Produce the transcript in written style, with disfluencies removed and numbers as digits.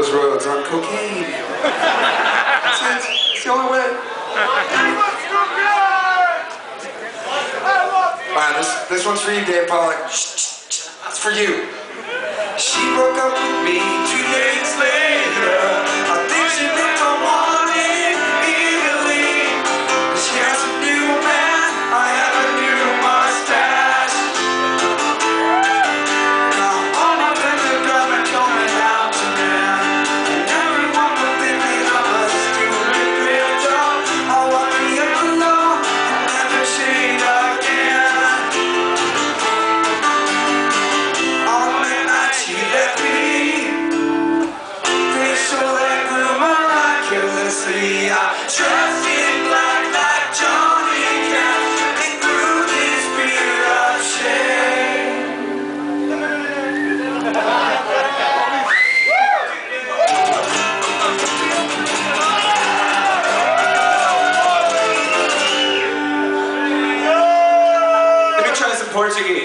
those roads on cocaine. It's the only way. Alright, this one's for you, Dave Pollock. That's for you. She broke up with me 2 days later. I think she looked on one in Italy. She has a new man, I have a new mustache. Now all my friends are gonna coming out to man, and everyone will think me of a stupid real job. I want me alone, I'll never shade again. On the night she left me, facial and grew miraculously. I dressed in black like Johnny Cash and grew this beard of shame. Let me try some Portuguese.